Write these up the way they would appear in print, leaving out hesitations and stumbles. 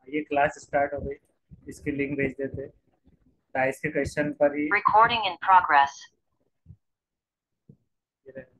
ये class start हो गई, इसकी लिंक भेज देते। डाइस के क्वेश्चन पर ही Recording in progress. ये रहे।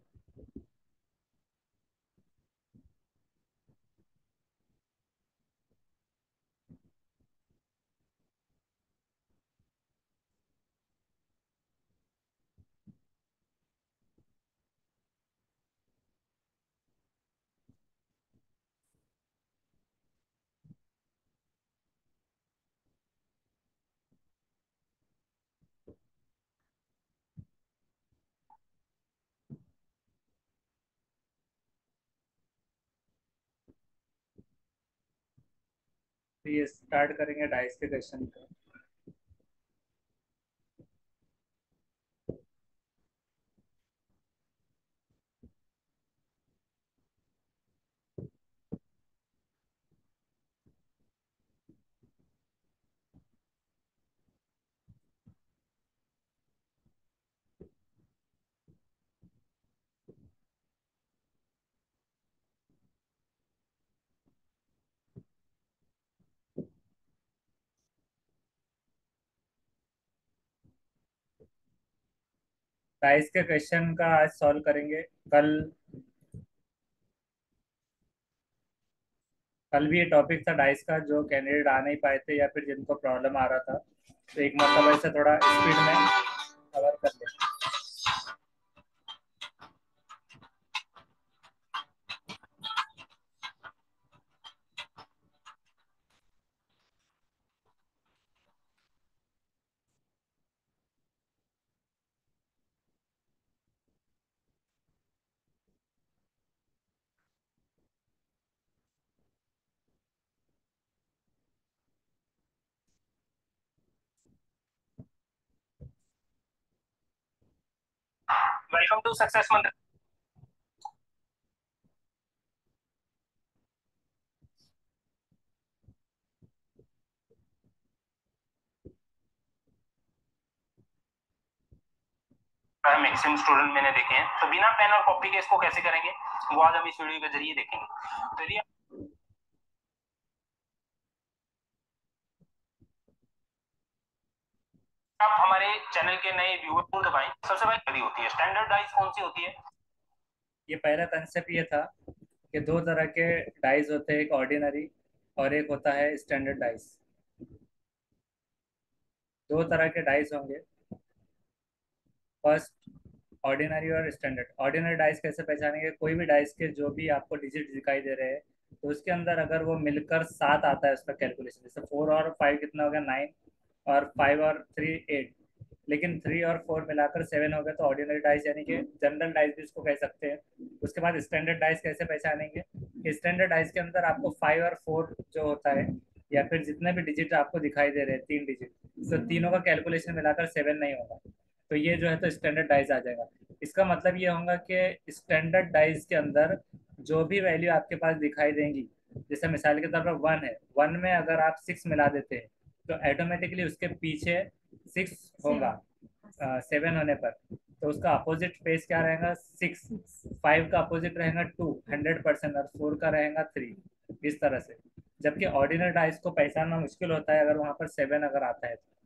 तो ये स्टार्ट करेंगे डाइस के क्वेश्चन का। डाइस के क्वेश्चन का आज सॉल्व करेंगे। कल कल भी ये टॉपिक था डाइस का, जो कैंडिडेट आ नहीं पाए थे या फिर जिनको प्रॉब्लम आ रहा था, तो एक मतलब ऐसे थोड़ा स्पीड में कवर कर लेंगे। Welcome to Success Mantra. Maximum student मैंने देखे हैं, तो बिना पेन और कॉपी के इसको कैसे करेंगे वो आज हम इस वीडियो के जरिए देखेंगे। तो यदि आप हमारे चैनल के नए व्यूअर को दबाएं, सबसे पहले होती है स्टैंडर्डाइज कौन सी होती है। ये पहला कंसेप्ट ये था कि दो तरह के डाइस होते हैं, एक ऑर्डिनरी और एक होता है स्टैंडर्ड डाइस। दो तरह के डाइस होंगे, फर्स्ट ऑर्डिनरी और स्टैंडर्ड। ऑर्डिनरी डाइस कैसे पहचानेंगे? कोई भी डाइस के जो भी आपको डिजिट दिखाई दे रहे हैं, तो उसके अंदर अगर वो मिलकर सात आता है उसका कैलकुलेशन, जैसे 4 और 5 कितना हो गया, 9, और 5 और 3 8, लेकिन 3 और 4 मिलाकर 7 हो गया, तो ऑर्डिनरी डाइस यानी कि जनरल डाइस भी इसको कह सकते हैं। उसके बाद स्टैंडर्ड डाइस कैसे पहचानेंगे? कि स्टैंडर्ड डाइस के अंदर आपको 5 और 4 जो होता है, या फिर जितने भी डिजिट आपको दिखाई दे रहे हैं 3 डिजिट, तो तीनों का कैलकुलेशन मिलाकर 7 नहीं होगा, तो ये जो है तो स्टैंडर्ड डाइस आ जाएगा। इसका मतलब ये होगा कि स्टैंडर्ड डाइस के अंदर जो भी वैल्यू आपके पास दिखाई देंगी, जैसे मिसाल के तौर पर 1 है, 1 में अगर आप 6 मिला देते हैं, तो ऑटोमेटिकली उसके पीछे 6 होगा 7 होने पर, तो उसका अपोजिट फेस क्या रहेगा? 6। 5 का अपोजिट रहेगा 2 100%, और 4 का रहेगा 3, इस तरह से। जबकि ऑर्डिनल डाइस को पहचानना मुश्किल होता है अगर वहां पर 7 अगर आता है तो।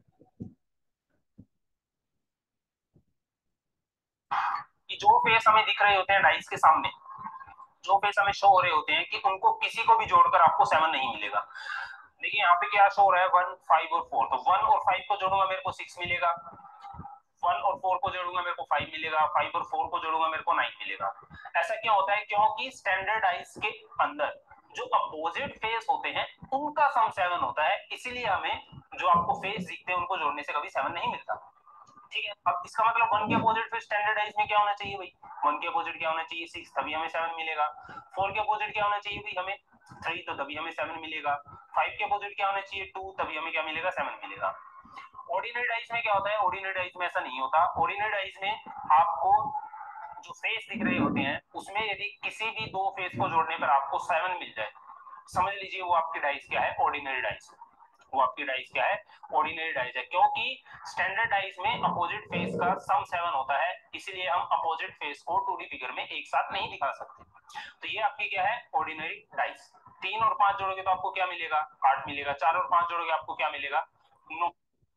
कि जो फेस हमें दिख रहे होते हैं डाइस के सामने, जो फेस हमें शो हो रहे होते हैं, कि उनको किसी को भी जोड़कर आपको 7 नहीं मिलेगा। देखिए यहाँ पे क्या शो हो रहा है, 1 5 और 4, तो 1 और 5 को जोड़ूंगा मेरे को 6 मिलेगा, 1 और 4 को जोड़ूंगा मेरे को 5 मिलेगा, 5 और 4 को जोड़ूंगा मेरे को 9 मिलेगा। ऐसा क्यों होता है? क्योंकि स्टैंडर्डाइज के अंदर जो अपोजिट फेस होते हैं उनका सम 7 होता है, इसीलिए हमें जो आपको फेस दिखते हैं उनको जोड़ने से कभी 7 नहीं मिलता। ठीक है, अब इसका मतलब 1 के अपोजिट फिर स्टैंडर्डाइज में क्या होना चाहिए भाई? 1 के अपोजिट क्या होना चाहिए? 6, तभी हमें 7 मिलेगा। 4 के अपोजिट क्या होना चाहिए भाई? हमें 3, तो तभी हमें 7 मिलेगा। 5 के अपोजिट क्या होना चाहिए? 2, तभी हमें क्या मिलेगा? 7 मिलेगा। ऑर्डिनरी डाइस में क्या होता है? ऑर्डिनरी डाइस में ऐसा नहीं होता। ऑर्डिनरी डाइस में आपको जो फेस दिख रहे होते हैं उसमें यदि किसी भी दो फेस को जोड़ने पर आपको 7 मिल जाए, समझ लीजिए वो आपकी डाइस क्या है? Ordinary dice. वो आपकी डाइस क्या है? ऑर्डिनरी डाइस है, क्योंकि स्टैंडर्ड डाइस में अपोजिट फेस का सम 7 होता है, इसलिए हम अपोजिट फेस को 2D फिगर में एक साथ नहीं दिखा सकते। तो ये आपकी क्या है, ऑर्डिनरी डाइस। 3 और 5 जोड़ोगे तो आपको क्या मिलेगा, 8 मिलेगा। 4 और 5 जोड़ोगे आपको क्या मिलेगा, 9।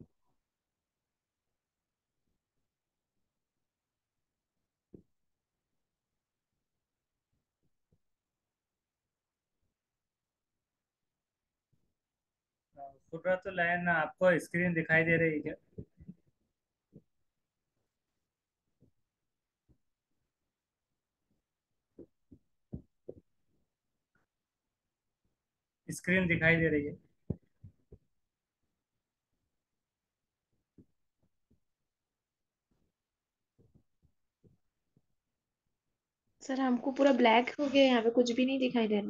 पूरा तो लाइन आपको स्क्रीन दिखाई दे रही है क्या? स्क्रीन दिखाई दे रही है? सर हमको पूरा ब्लैक हो गया, यहाँ पे कुछ भी नहीं दिखाई दे रहा।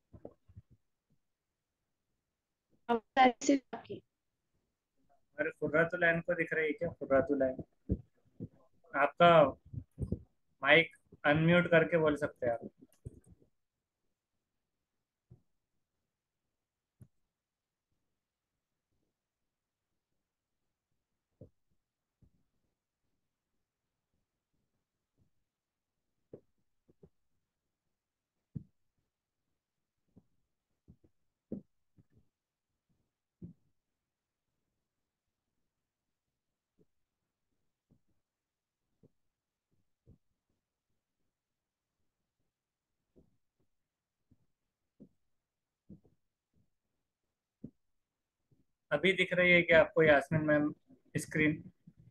अब से आपकी अरे फुर्रातु लाइन को दिख रही है क्या, फुर्रातु लाइन? आपका माइक अनम्यूट करके बोल सकते हैं आप। अभी दिख रही है क्या आपको यास्मीन मैम स्क्रीन?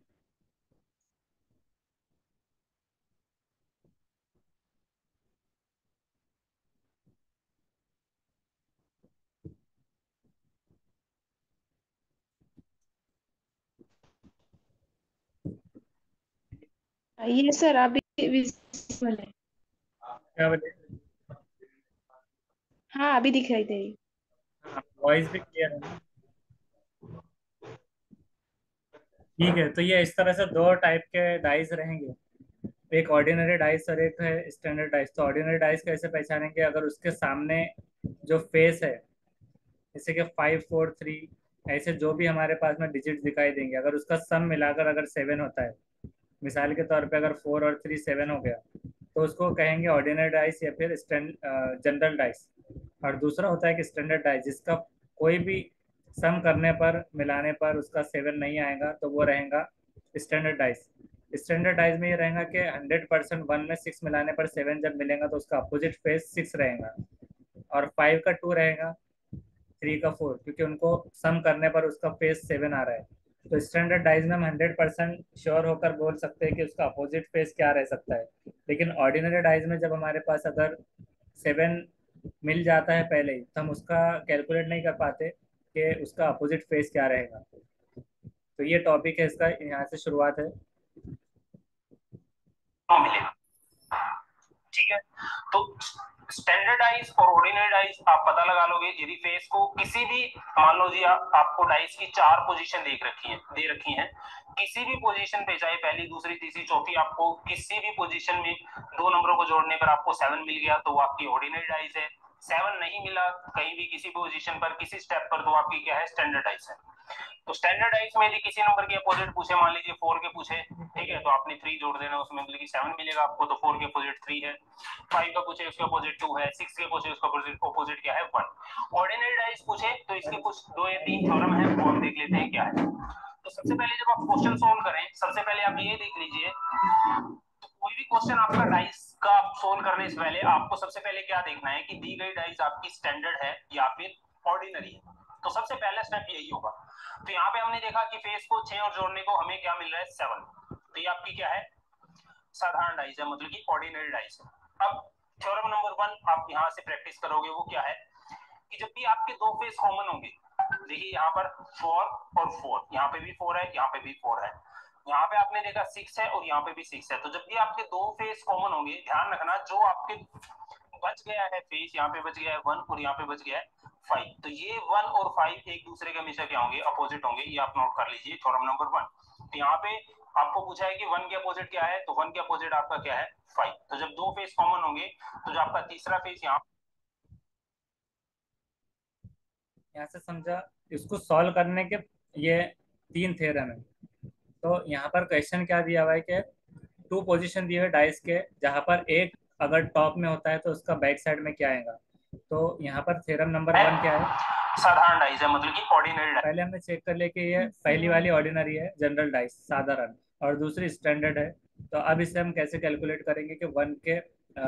ये सर अभी विजिबल है। क्या बोले? हाँ अभी दिखाई दे रही। हाँ, वॉइस भी क्लियर है ना? ठीक है, तो ये इस तरह से दो टाइप के डाइस रहेंगे, एक ऑर्डिनरी डाइस और एक है स्टैंडर्ड डाइस। तो ऑर्डिनरी डाइस कैसे पहचानेंगे, अगर उसके सामने जो फेस है, जैसे कि 5 4 3, ऐसे जो भी हमारे पास में डिजिट दिखाई देंगे, अगर उसका सम मिलाकर अगर 7 होता है, मिसाल के तौर पे अगर 4 और 3 7 हो गया, तो उसको कहेंगे ऑर्डिनरी डाइस या फिर जनरल डाइस। और दूसरा होता है कि स्टैंडर्ड डाइस, जिसका कोई भी सम करने पर मिलाने पर उसका 7 नहीं आएगा, तो वो रहेगा स्टैंडर्ड डाइस। स्टैंडर्ड डाइस में ये रहेगा कि 100% 1 में 6 मिलाने पर 7 जब मिलेगा तो उसका अपोजिट फेस 6 रहेगा, और 5 का 2 रहेगा, 3 का 4, क्योंकि उनको सम करने पर उसका फेस 7 आ रहा है। तो स्टैंडर्ड डाइज में हम 100% श्योर होकर बोल सकते हैं कि उसका अपोजिट फेस क्या रह सकता है। लेकिन ऑर्डिनरी डाइज में जब हमारे पास अगर 7 मिल जाता है पहले ही, तो हम उसका कैलकुलेट नहीं कर पाते कि उसका अपोजिट फेस क्या रहेगा। तो ये टॉपिक है इसका, यहाँ से शुरुआत है। मिलेगा, ठीक है। तो स्टैंडर्डाइज और ऑर्डिनरी डाइस आप पता लगा लोगे यदि फेस को किसी भी, मान लो जी आपको डाइस की 4 पोजीशन दे रखी हैं, किसी भी पोजीशन पे, चाहे पहली दूसरी तीसरी चौथी, आपको किसी भी पोजीशन में 2 नंबरों को जोड़ने पर आपको 7 मिल गया तो वो आपकी ऑर्डिनरी डाइस है। 7 नहीं मिला कहीं भी किसी पोजीशन पर किसी स्टेप पर, तो आपकी क्या है, स्टैंडर्डाइज है। तो स्टैंडर्डाइज में यदि किसी नंबर के अपोजिट पूछे, मान लीजिए 4 के पूछे, ठीक है, तो आपने 3 जोड़ देना उसमें, मतलब कि 7 मिलेगा आपको, तो 4 के अपोजिट 3 है। 5 का पूछे उसके अपोजिट 2 है। 6 के पूछे उसका अपोजिट क्या है, 1। ऑर्डिनरी डाइज पूछे तो इसके कुछ 2 या 3 थ्योरम है, वो हम देख लेते हैं क्या है। तो सबसे पहले जब आप क्वेश्चन सोल्व करें, सबसे पहले आप ये देख लीजिए, तो कोई भी क्वेश्चन आपका डाइस का सोल्व करने से पहले आपको सबसे पहले क्या देखना है कि दी गई डाइस आपकी स्टैंडर्ड है या फिर ऑर्डिनरी है। तो सबसे पहला स्टेप यही होगा। तो यहाँ पे हमने देखा कि फेस को 6 और जोड़ने को हमें क्या मिल रहा है, 7। तो ये आपकी क्या है, साधारण डाइस है, मतलब कि ऑर्डिनरी डाइस है। अब थ्योरम नंबर 1 आप यहाँ से प्रैक्टिस करोगे, वो क्या है कि जब भी आपके दो फेस कॉमन होंगे, देखिए यहाँ पर 4 और 4, यहाँ पे भी 4 है, यहाँ पे भी 4 है, यहाँ पे आपने देखा 6 है और यहाँ पे भी 6 है। तो जब भी आपके दो फेस कॉमन होंगे, ध्यान रखना जो आपके बच गया है फेस, यहाँ पे बच गया है 1 और यहाँ पे बच गया है 5, तो ये 1 और 5 एक दूसरे के हमेशा क्या होंगे, अपोजिट होंगे। ये आप नोट कर लीजिए थ्योरम नंबर 1। तो यहाँ पे आपको पूछा है कि 1 के अपोजिट क्या है, तो 1 के अपोजिट आपका क्या है, 5। तो जब दो फेस कॉमन होंगे तो जो आपका तीसरा फेस यहाँ से समझा, इसको सॉल्व करने के ये 3 थ्योरम है। तो यहाँ पर क्वेश्चन क्या दिया हुआ है कि 2 पोजीशन दिए हुए डाइस के, जहाँ पर एक अगर टॉप में होता है तो उसका बैक साइड में क्या आएगा। तो यहाँ पर थ्योरम नंबर 1 क्या है, साधारण डाइस है, मतलब कि ऑर्डिनरी डाइस। पहले हमने चेक कर लिया कि ये पहली वाली ऑर्डिनरी है, जनरल डाइस साधारण, और दूसरी स्टैंडर्ड है। तो अब इसे हम कैसे कैलकुलेट करेंगे कि 1 के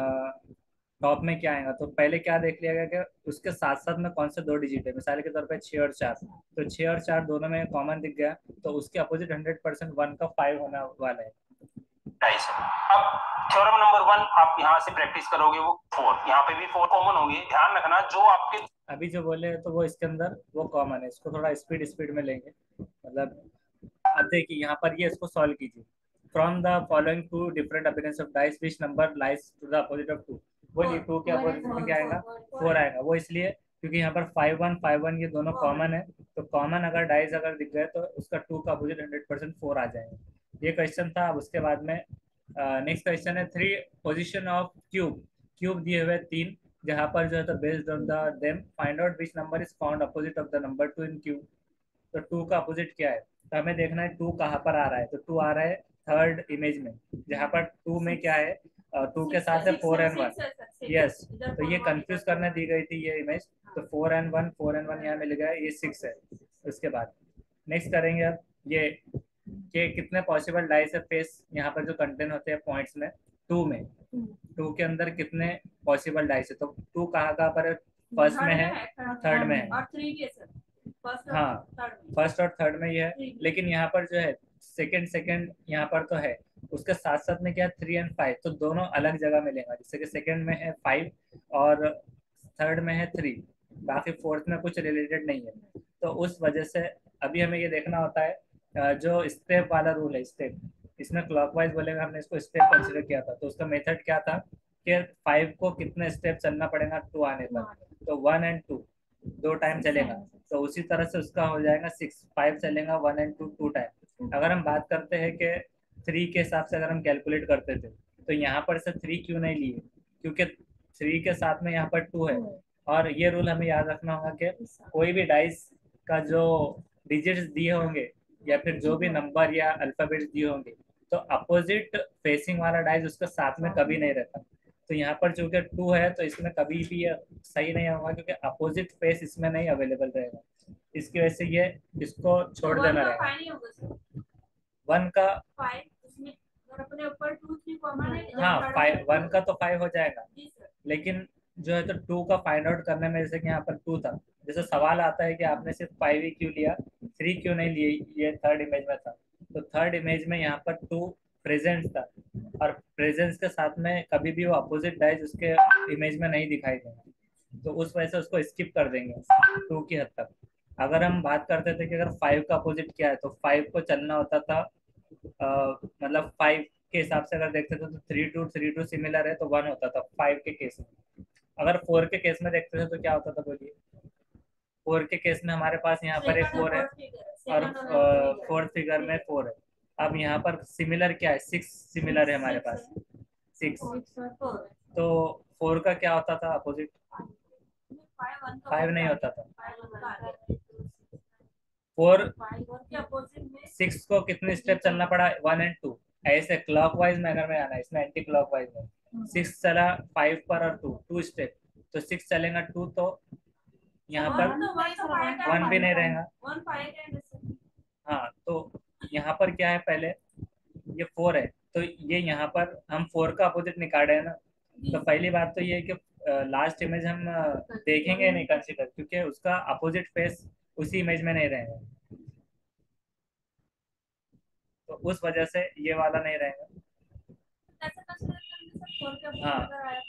टॉप में क्या आएगा। तो पहले क्या देख लिया गया कि उसके साथ साथ में कौन से 2 डिजिट है, मिसाल के तौर पे 6 और 4। तो 6 और 4 दोनों में कॉमन दिख गया, तो उसके अपोजिट 100% 1 का 5 होने वाला है। डाइस है। अब थ्योरम नंबर 1 आप यहाँ से प्रैक्टिस करोगे, वो 4, यहाँ पे भी 4 कॉमन होंगे। ध्यान रखना जो आपके अभी जो बोले हैं तो वो इसके अंदर वो कॉमन है, इसको थोड़ा स्पीड स्पीड में लेंगे। मतलब अब देखिए यहाँ पर ये इसको सॉल्व कीजिए। From the following two different appearance of dice which number lies to the opposite of 2। बोलिए 2 के अपोजिट में क्या आएगा, 4 आएगा। वो इसलिए क्योंकि यहाँ पर 5 1 5 1 ये दोनों कॉमन है। तो कॉमन अगर डाइस अगर दिख गए तो उसका 2 का अपोजिट 100% 4 आ जाएगा। ये क्वेश्चन था। अब उसके बाद में नेक्स्ट क्वेश्चन है 3 पोजिशन ऑफ क्यूब। क्यूब दिए हुए 3, जहाँ पर जो है तो based on the them find out which number is found opposite of the number 2 in cube. तो 2 का अपोजिट क्या है, तो हमें देखना है 2 कहाँ पर आ रहा है। तो 2 आ रहा है थर्ड इमेज में, जहाँ पर 2 में क्या है, 2 के साथ है 4 and 1। यस, तो ये कंफ्यूज करने दी गई थी ये इमेज। तो 4 and 1, 4 and 1 यहाँ मिल गया, ये 6 है। उसके बाद नेक्स्ट करेंगे अब ये कि कितने पॉसिबल डाइस है फेस यहाँ पर जो कंटेन होते हैं पॉइंट्स में 2 में। 2 के अंदर कितने पॉसिबल डाइस है, तो 2 कहाँ कहाँ पर है, फर्स्ट में है, थर्ड में है। और 3 के सर, हाँ, फर्स्ट और थर्ड में ये है। लेकिन यहाँ पर जो है सेकंड सेकंड यहाँ पर तो है, उसके साथ साथ में क्या है 3 and 5, तो दोनों अलग जगह मिलेगा। जैसे कि सेकंड में है 5 और थर्ड में है 3, बाकी फोर्थ में कुछ रिलेटेड नहीं है। तो उस वजह से अभी हमें ये देखना होता है जो स्टेप वाला रूल है, स्टेप, इसमें क्लॉकवाइज बोलेगा, हमने इसको स्टेप कंसिडर किया था। तो उसका मेथड क्या था कि 5 को कितने स्टेप चलना पड़ेगा 2 आने पर, तो 1 and 2 2 टाइम चलेगा। तो उसी तरह से उसका हो जाएगा 6, 5 चलेगा 1 and 2 2 टाइम। अगर हम बात करते हैं कि 3 के हिसाब से अगर हम कैलकुलेट करते थे, तो यहाँ पर से 3 क्यों नहीं लिए, क्योंकि 3 के साथ में यहाँ पर 2 है। और ये रूल हमें याद रखना होगा कि कोई भी डाइस का जो डिजिट्स दिए होंगे या फिर जो भी नंबर या अल्फाबेट्स दिए होंगे, तो अपोजिट फेसिंग वाला डाइस उसके साथ में कभी नहीं रहता। तो यहाँ पर चूंकि 2 है तो इसमें कभी भी ये सही नहीं होगा, क्योंकि अपोजिट फेस इसमें नहीं अवेलेबल रहेगा। इसकी वजह से ये इसको छोड़ देना रहेगा। 1 का अपने ऊपर 2 3 कॉमन है। हाँ, 1 का तो 5 हो जाएगा, लेकिन जो है तो 2 का फाइंड आउट करने में, जैसे कि यहाँ पर 2 था, जैसे सवाल आता है कि आपने सिर्फ 5 ही क्यों लिया, 3 क्यों नहीं लिए, ये थर्ड इमेज में था। तो थर्ड इमेज में यहाँ पर 2 प्रेजेंट था, और प्रेजेंस के साथ में कभी भी वो अपोजिट डाइज उसके इमेज में नहीं दिखाई देंगे। तो उस वजह से उसको स्किप कर देंगे 2 की हद तक। अगर हम बात करते थे कि अगर 5 का अपोजिट क्या है, तो 5 को चलना होता था मतलब 5 के हिसाब से अगर देखते थे तो 3 2 सिमिलर है तो 1 होता था 5 के केस में। अगर 4 के केस में देखते थे तो क्या होता था, बोलिए। 4 के केस में हमारे पास यहाँ पर एक 4 है, और फोर्थ फिगर में 4 है। अब यहाँ पर सिमिलर क्या है, 6 सिमिलर है हमारे पास, 6। तो 4 का क्या होता था अपोजिट, 5 नहीं होता था। 4 6 को कितने स्टेप चलना पड़ा, 1 and 2। ऐसे क्लॉकवाइज मैनर में आना है, इसमें एंटी क्लॉकवाइज में। 6 चला 5 पर और 2 स्टेप, तो 6 चलेगा 2, तो यहाँ पर 1 भी नहीं रहेगा। हाँ, तो यहाँ पर क्या है, पहले ये 4 है, तो ये यहाँ पर हम 4 का अपोजिट निकाले है ना। तो पहली बात तो ये है कि लास्ट इमेज हम देखेंगे नहीं कंसिडर, क्योंकि उसका अपोजिट फेस उसी इमेज में नहीं रहेगा। तो उस वजह से ये वाला नहीं रहेगा। हाँ,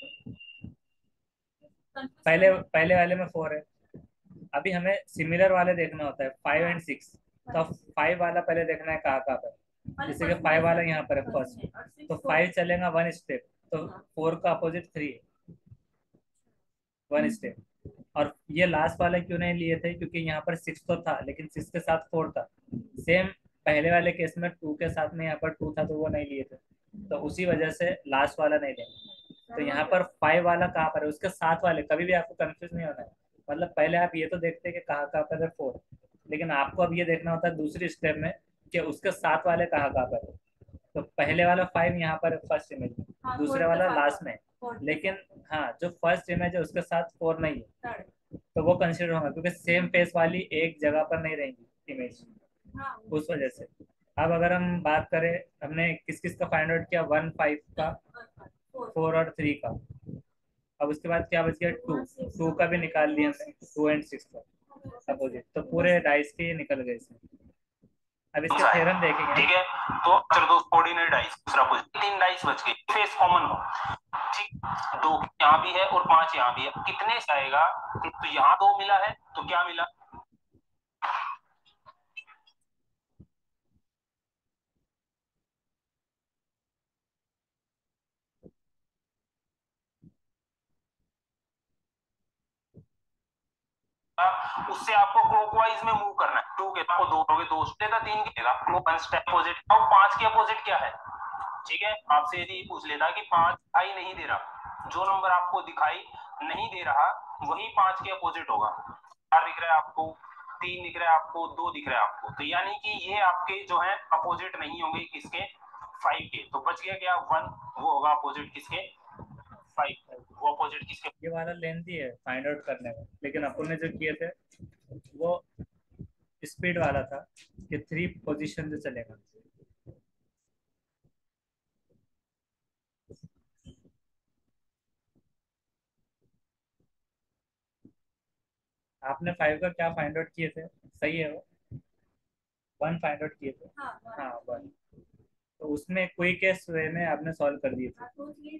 पहले पहले वाले में 4 है। अभी हमें सिमिलर वाले देखना होता है 5 and 6। तो 5 वाला पहले देखना है कहाँ कहाँ पर, जैसे कि 5 वाला यहाँ पर है फर्स्ट, तो 5 चलेगा 1 स्टेप, तो 4 का अपोजिट 3 है, 1 स्टेप। और ये लास्ट वाले क्यों नहीं लिए थे, क्योंकि यहाँ पर 6 तो था लेकिन 6 के साथ 4 था। सेम पहले वाले केस में 2 के साथ में यहाँ पर 2 था, तो वो नहीं लिए थे, तो उसी वजह से लास्ट वाला नहीं लेंगे। तो यहाँ पर 5 वाला कहाँ पर है, उसके साथ वाले, कभी भी आपको कंफ्यूज नहीं होना है। मतलब पहले आप ये तो देखते हैं कि कहाँ कहाँ पर है 4, लेकिन आपको अब ये देखना होता है दूसरी स्टेप में कि उसके साथ वाले कहाँ कहाँ पर है। तो पहले वाला 5 यहाँ पर है फर्स्ट इमेज में, दूसरे वाला लास्ट में, लेकिन हाँ, जो फर्स्ट इमेज है उसके साथ 4 नहीं है थर्ड। तो वो कंसिडर होगा, क्योंकि सेम फेस वाली एक जगह पर नहीं रहेंगी इमेज, हाँ उस वजह से। अब अगर हम बात करें, हमने किस किस का फाइंड आउट किया, 1 5 का, 4 और 3 का। अब उसके बाद क्या बच गया, 2 का भी निकाल लिया हमने, 2 एंड 6 का अपोजिट, तो पूरे डाइस के ये निकल गए इसमें। अब इसके थ्योरम देखेंगे। ठीक है, तो चलो दो ऑर्डिनरी डाइस, दूसरा पोजीशन, 3 डाइस बच गए, फेस कॉमन हो, ठीक, 2 यहाँ भी है और 5 यहाँ भी है, कितने से आएगा, तो यहाँ 2 मिला है तो क्या मिला, उससे आपको क्लॉकवाइज में मूव करना है, 2 के आपको 2 दोगे, 2 देगा, 3 देगा, वन स्टेप अपोजिट। अब 5 के अपोजिट क्या है, ठीक है, आपसे यदि पूछ लेता कि 5 दिखाई नहीं दे रहा, जो नंबर आपको दिखाई नहीं दे रहा वही 5 के अपोजिट होगा, 4 दिख रहा है आपको, 3 दिख रहा है आपको, 2 दिख रहा है आपको, तो यानी कि ये आपके जो है अपोजिट नहीं होंगे किसके, 5 के, तो बच गया क्या 1, वो होगा अपोजिट किसके, 5, वो अपोजिट किसके। ये वाला लेंथी है फाइंड आउट करने में, लेकिन अपन ने जो किए थे वो स्पीड वाला था कि 3 पोजीशन से चलेगा। आपने 5 का क्या फाइंड आउट किए थे, सही है वो, 1 फाइंड आउट किए थे। हाँ 1, तो उसमें क्विकेस्ट वे में आपने सॉल्व कर दिए थे।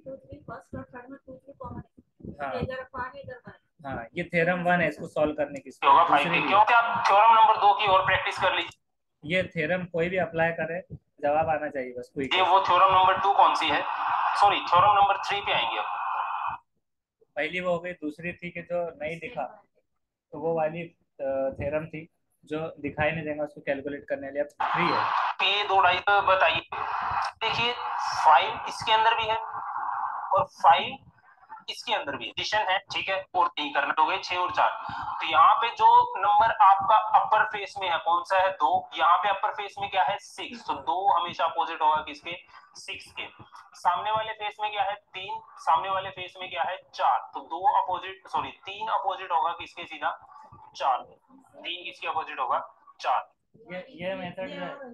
हाँ हाँ, ये थ्योरम 1 है, इसको सॉल्व करने की होगा 5 दूसरी के, भी क्यों है। आप थ्योरम नंबर 2 की और प्रैक्टिस कर लीजिए, ये थ्योरम कोई भी अप्लाई करे जवाब आना चाहिए बस, ये क्विकेस्ट। वो थ्योरम नंबर 2 कौन सी है, सॉरी थ्योरम नंबर 3 पे आएंगे अब। पहली वो हो गई, दूसरी थी कि जो नहीं दिखा, तो वो वाली थ्योरम थी, जो दिखाई नहीं देगा उसको कैलकुलेट करने के लिए। अब 3 है। ये 2 डाइस बताइए, देखिए 5 इसके अंदर भी है और 5 इसके अंदर भी एडिशन है, ठीक है, और नहीं करना, हो गए 6 और 4, तो यहाँ पे जो नंबर आपका अपर फेस में है कौन सा है, 2, यहाँ पे अपर फेस में क्या है 6, तो 2 हमेशा अपोजिट होगा किसके, 6 के। सामने वाले फेस में क्या है 3, सामने वाले फेस में क्या है 4, तो 2 अपोजिट, सॉरी 3 अपोजिट होगा किसके, सीधा 4, 3 किसके अपोजिट होगा 4। ये मेथड जो है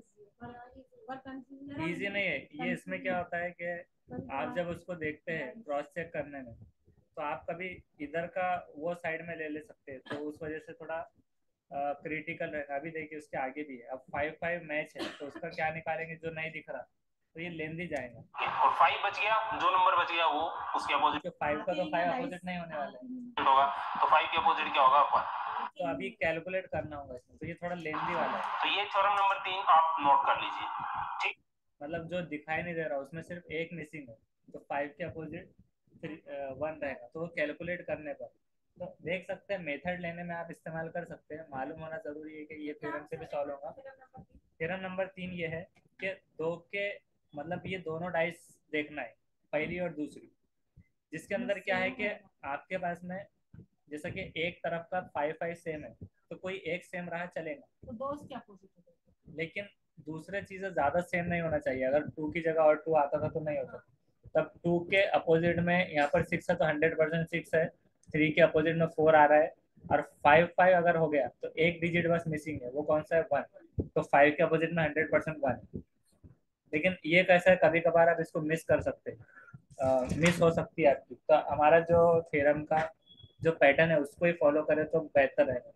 इजी नहीं है, ये इसमें क्या होता है कि आप जब उसको देखते हैं क्रॉस चेक करने में, तो आप कभी इधर का वो साइड में ले सकते हैं, तो उस वजह से थोड़ा क्रिटिकल रहेगा। अभी देखिए उसके आगे भी है, अब 5 5 मैच है, तो उसका क्या निकालेंगे जो नहीं दिख रहा, तो ये लेंदी जाएगा। और 5 बच गया, जो नंबर बच गया वो उसके अपोजिट 5 का तो 5 अपोजिट नहीं होने वाला है, होगा, तो 5 के अपोजिट क्या होगा 1, तो अभी कैलकुलेट करना होगा इसमें, तो ये थोड़ा लेंदी वाला है। तो ये थ्योरम नंबर 3 आप नोट कर लीजिए, ठीक, मतलब जो दिखाई नहीं दे रहा उसमें सिर्फ एक मिसिंग है, तो 5 के अपोजिट 1 रहेगा, तो कैलकुलेट करने पर तो देख सकते हैं, मेथड लेने में आप इस्तेमाल कर सकते हैं, मालूम होना जरूरी है कि ये थ्योरम से भी सॉल्व होगा। थ्योरम नंबर 3 ये है कि 2 के, मतलब ये दोनों डाइस देखना है, पहली और दूसरी, जिसके अंदर क्या है कि आपके पास में जैसा कि एक तरफ का 5 5 सेम है, तो कोई एक सेम रहा चलेगा, तो दो उसके अपोजिट हो गए। लेकिन दूसरे चीजें ज्यादा सेम नहीं होना चाहिए। अगर 2 की जगह और 2 आता था तो नहीं होता, तब 2 के अपोजिट में यहाँ पर 6 है तो 100% 6 है, 3 के अपोजिट में 4 आ रहा है, और 5 5 अगर हो गया तो एक डिजिट बस मिसिंग है, वो कौन सा है 1, तो 5 के अपोजिट में 100% 1। लेकिन ये कैसा है, कभी कभार आप इसको मिस कर सकते हैं, मिस हो सकती है आपकी, तो हमारा जो थ्योरम का जो पैटर्न है उसको ही फॉलो करें तो बेहतर है।